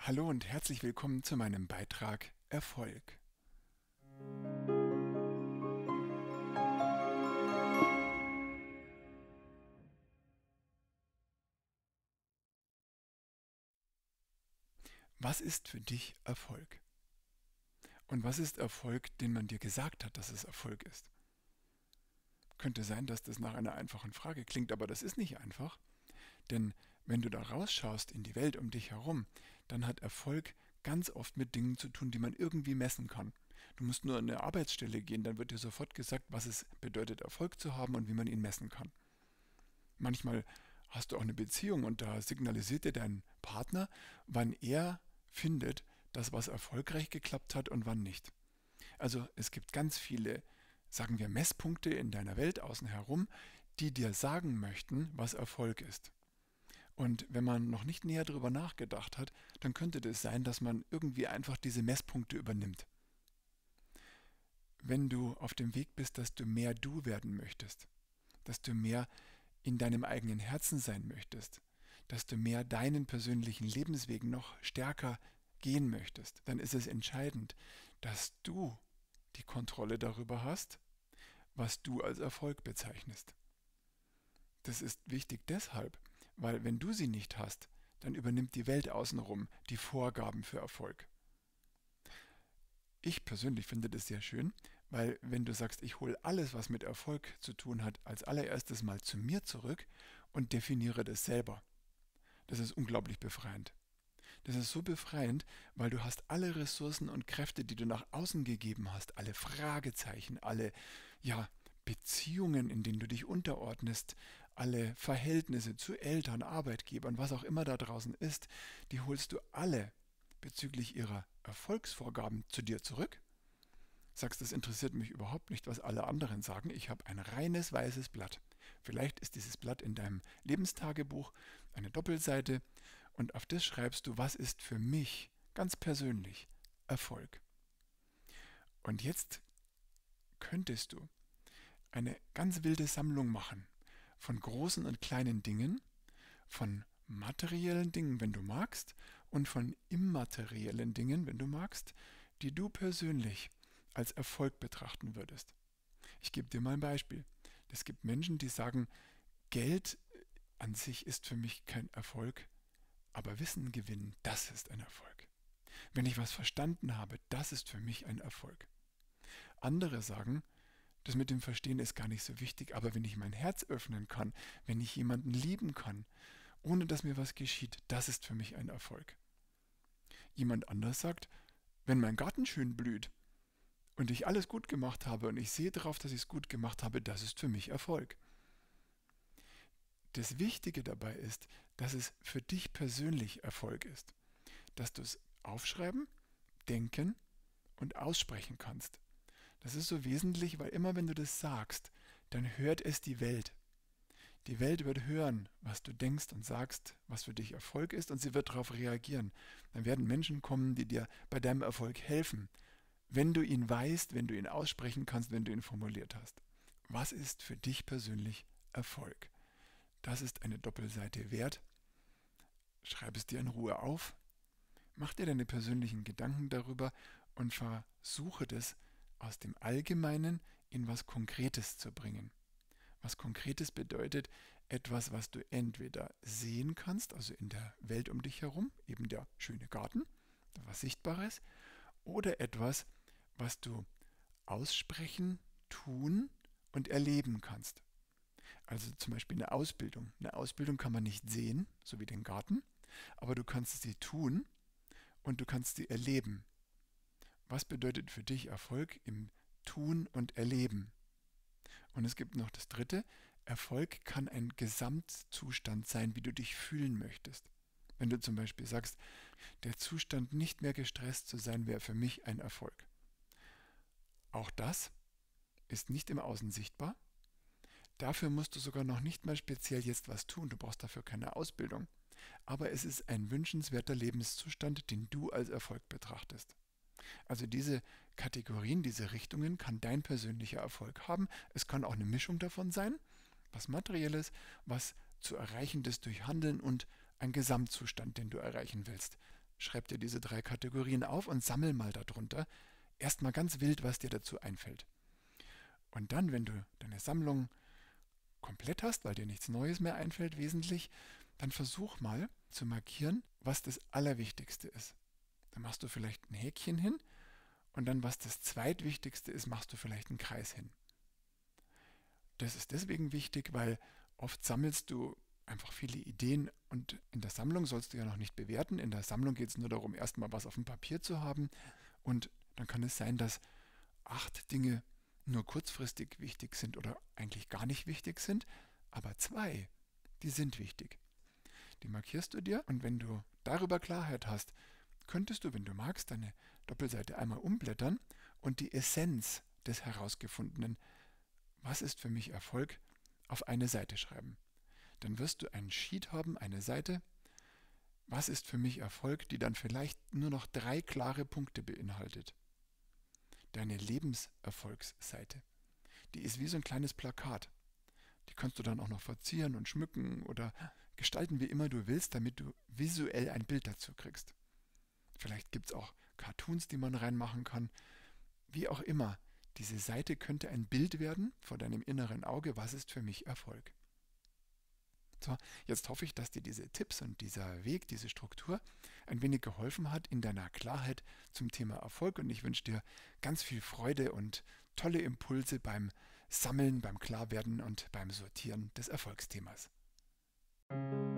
Hallo und herzlich willkommen zu meinem Beitrag Erfolg. Was ist für dich Erfolg? Und was ist Erfolg, den man dir gesagt hat, dass es Erfolg ist? Könnte sein, dass das nach einer einfachen Frage klingt, aber das ist nicht einfach. Denn wenn du da rausschaust in die Welt um dich herum, dann hat Erfolg ganz oft mit Dingen zu tun, die man irgendwie messen kann. Du musst nur an eine Arbeitsstelle gehen, dann wird dir sofort gesagt, was es bedeutet, Erfolg zu haben und wie man ihn messen kann. Manchmal hast du auch eine Beziehung und da signalisiert dir dein Partner, wann er findet, dass was erfolgreich geklappt hat und wann nicht. Also es gibt ganz viele, sagen wir, Messpunkte in deiner Welt außen herum, die dir sagen möchten, was Erfolg ist. Und wenn man noch nicht näher darüber nachgedacht hat, dann könnte das sein, dass man irgendwie einfach diese Messpunkte übernimmt. Wenn du auf dem Weg bist, dass du mehr du werden möchtest, dass du mehr in deinem eigenen Herzen sein möchtest, dass du mehr deinen persönlichen Lebensweg noch stärker gehen möchtest, dann ist es entscheidend, dass du die Kontrolle darüber hast, was du als Erfolg bezeichnest. Das ist wichtig deshalb, weil wenn du sie nicht hast, dann übernimmt die Welt außenrum die Vorgaben für Erfolg. Ich persönlich finde das sehr schön, weil wenn du sagst, ich hole alles, was mit Erfolg zu tun hat, als allererstes mal zu mir zurück und definiere das selber. Das ist unglaublich befreiend. Das ist so befreiend, weil du hast alle Ressourcen und Kräfte, die du nach außen gegeben hast, alle Fragezeichen, alle ja, Beziehungen, in denen du dich unterordnest, alle Verhältnisse zu Eltern, Arbeitgebern, was auch immer da draußen ist, die holst du alle bezüglich ihrer Erfolgsvorgaben zu dir zurück. Sagst, das interessiert mich überhaupt nicht, was alle anderen sagen. Ich habe ein reines weißes Blatt. Vielleicht ist dieses Blatt in deinem Lebenstagebuch eine Doppelseite und auf das schreibst du, was ist für mich ganz persönlich Erfolg. Und jetzt könntest du eine ganz wilde Sammlung machen von großen und kleinen Dingen, von materiellen Dingen, wenn du magst, und von immateriellen Dingen, wenn du magst, die du persönlich als Erfolg betrachten würdest. Ich gebe dir mal ein Beispiel. Es gibt Menschen, die sagen, Geld an sich ist für mich kein Erfolg, aber Wissen gewinnen, das ist ein Erfolg. Wenn ich was verstanden habe, das ist für mich ein Erfolg. Andere sagen, das mit dem Verstehen ist gar nicht so wichtig, aber wenn ich mein Herz öffnen kann, wenn ich jemanden lieben kann, ohne dass mir was geschieht, das ist für mich ein Erfolg. Jemand anders sagt, wenn mein Garten schön blüht und ich alles gut gemacht habe und ich sehe darauf, dass ich es gut gemacht habe, das ist für mich Erfolg. Das Wichtige dabei ist, dass es für dich persönlich Erfolg ist, dass du es aufschreiben, denken und aussprechen kannst. Das ist so wesentlich, weil immer wenn du das sagst, dann hört es die Welt. Die Welt wird hören, was du denkst und sagst, was für dich Erfolg ist, und sie wird darauf reagieren. Dann werden Menschen kommen, die dir bei deinem Erfolg helfen, wenn du ihn weißt, wenn du ihn aussprechen kannst, wenn du ihn formuliert hast. Was ist für dich persönlich Erfolg? Das ist eine Doppelseite wert. Schreib es dir in Ruhe auf, mach dir deine persönlichen Gedanken darüber und versuche das aus dem Allgemeinen in was Konkretes zu bringen. Was Konkretes bedeutet etwas, was du entweder sehen kannst, also in der Welt um dich herum, eben der schöne Garten, was Sichtbares, oder etwas, was du aussprechen, tun und erleben kannst. Also zum Beispiel eine Ausbildung. Eine Ausbildung kann man nicht sehen, so wie den Garten, aber du kannst sie tun und du kannst sie erleben. Was bedeutet für dich Erfolg im Tun und Erleben? Und es gibt noch das Dritte, Erfolg kann ein Gesamtzustand sein, wie du dich fühlen möchtest. Wenn du zum Beispiel sagst, der Zustand, nicht mehr gestresst zu sein, wäre für mich ein Erfolg. Auch das ist nicht im Außen sichtbar. Dafür musst du sogar noch nicht mal speziell jetzt was tun. Du brauchst dafür keine Ausbildung. Aber es ist ein wünschenswerter Lebenszustand, den du als Erfolg betrachtest. Also diese Kategorien, diese Richtungen kann dein persönlicher Erfolg haben. Es kann auch eine Mischung davon sein, was Materielles, was zu erreichendes durch Handeln und ein Gesamtzustand, den du erreichen willst. schreib dir diese 3 Kategorien auf und sammel mal darunter. Erstmal ganz wild, was dir dazu einfällt. Und dann, wenn du deine Sammlung komplett hast, weil dir nichts Neues mehr einfällt wesentlich, dann versuch mal zu markieren, was das Allerwichtigste ist. Dann machst du vielleicht ein Häkchen hin und dann, was das Zweitwichtigste ist, machst du vielleicht einen Kreis hin. Das ist deswegen wichtig, weil oft sammelst du einfach viele Ideen und in der Sammlung sollst du ja noch nicht bewerten. In der Sammlung geht es nur darum, erstmal was auf dem Papier zu haben und dann kann es sein, dass 8 Dinge nur kurzfristig wichtig sind oder eigentlich gar nicht wichtig sind, aber 2, die sind wichtig. Die markierst du dir und wenn du darüber Klarheit hast, könntest du, wenn du magst, deine Doppelseite einmal umblättern und die Essenz des Herausgefundenen, was ist für mich Erfolg, auf eine Seite schreiben. Dann wirst du einen Sheet haben, eine Seite, was ist für mich Erfolg, die dann vielleicht nur noch 3 klare Punkte beinhaltet. Deine Lebenserfolgsseite. Die ist wie so ein kleines Plakat. Die kannst du dann auch noch verzieren und schmücken oder gestalten, wie immer du willst, damit du visuell ein Bild dazu kriegst. Vielleicht gibt es auch Cartoons, die man reinmachen kann. Wie auch immer, diese Seite könnte ein Bild werden vor deinem inneren Auge, was ist für mich Erfolg. So, jetzt hoffe ich, dass dir diese Tipps und dieser Weg, diese Struktur ein wenig geholfen hat in deiner Klarheit zum Thema Erfolg und ich wünsche dir ganz viel Freude und tolle Impulse beim Sammeln, beim Klarwerden und beim Sortieren des Erfolgsthemas.